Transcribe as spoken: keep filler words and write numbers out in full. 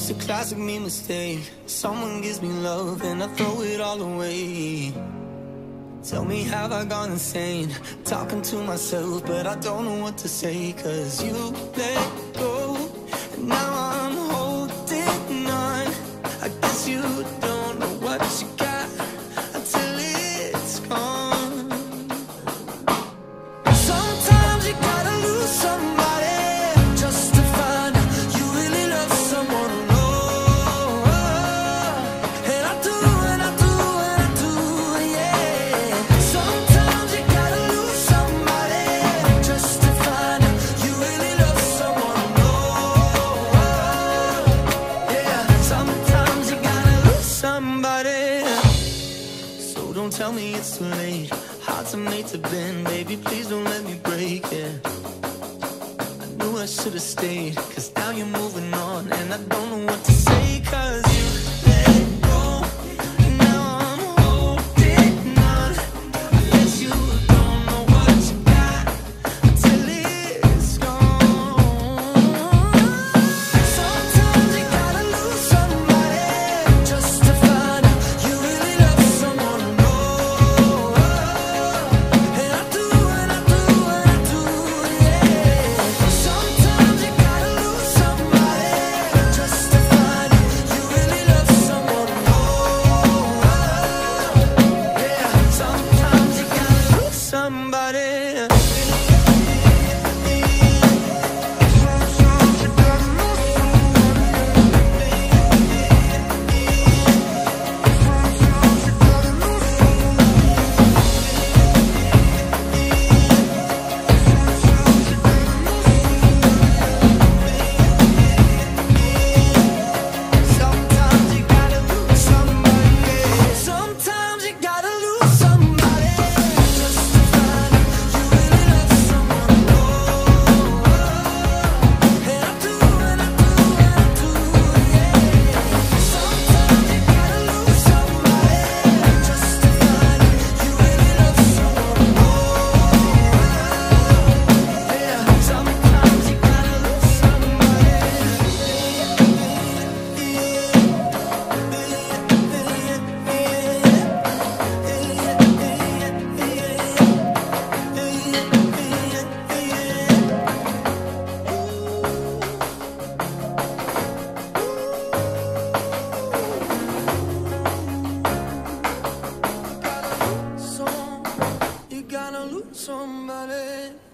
It's a classic me mistake. Someone gives me love and I throw it all away. Tell me, have I gone insane? Talking to myself, but I don't know what to say. Cause you let go, and now I'm holding on. I guess you don't know what you got until it's gone. Sometimes you gotta lose somebody just to find out you really love someone. And I do, and I do, and I do, yeah. Sometimes you gotta lose somebody just to find out you really love someone. Yeah, sometimes you gotta lose somebody. So don't tell me it's too late. Hearts are made to bend, baby, please don't let me break it. I knew I should've stayed, cause now you're moving on, and I don't know what to say. Cause you let go, and now I'm holding on. I guess you don't know what you got until it's gone. Sometimes you gotta lose somebody just to find out you really love someone. And I do, and I do, and I do, yeah. Sometimes you gotta lose somebody just to find out you really love someone. Yeah, sometimes you gotta lose somebody. Sometimes you gotta lose somebody. Sometimes you gotta lose somebody just to find out you really love someone. And I do, and I do, and I do, yeah. Sometimes you gotta lose somebody just to find out you really love someone. Yeah, sometimes you gotta lose somebody. You gotta lose somebody.